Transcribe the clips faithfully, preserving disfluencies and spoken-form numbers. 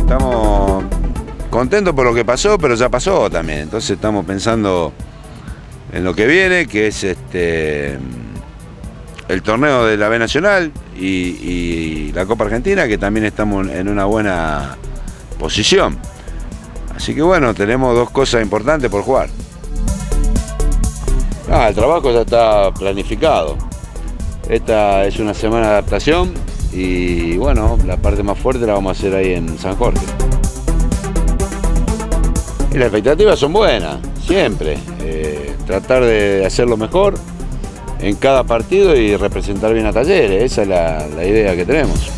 estamos contentos por lo que pasó, pero ya pasó también. Entonces estamos pensando en lo que viene, que es este el torneo de la B Nacional y, y la Copa Argentina, que también estamos en una buena posición. Así que bueno, tenemos dos cosas importantes por jugar. Ah, el trabajo ya está planificado. Esta es una semana de adaptación y bueno, la parte más fuerte la vamos a hacer ahí en San Jorge. Y las expectativas son buenas, siempre. Eh, tratar de hacerlo mejor en cada partido y representar bien a Talleres, esa es la, la idea que tenemos.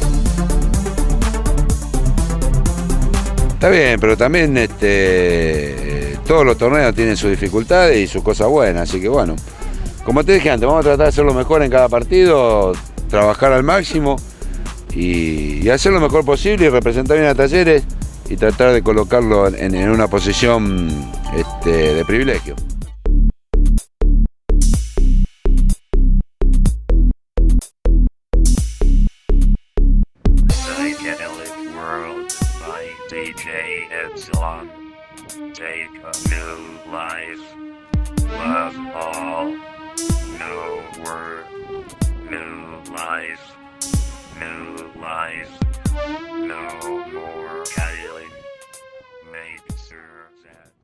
Está bien, pero también este, todos los torneos tienen sus dificultades y sus cosas buenas, así que bueno, como te dije antes, vamos a tratar de hacerlo mejor en cada partido, trabajar al máximo y, y hacer lo mejor posible y representar bien a Talleres y tratar de colocarlo en, en una posición este, de privilegio. D J Epsilon, take a new life, love all, new word, new life, new life, no more Cadillac, make sure that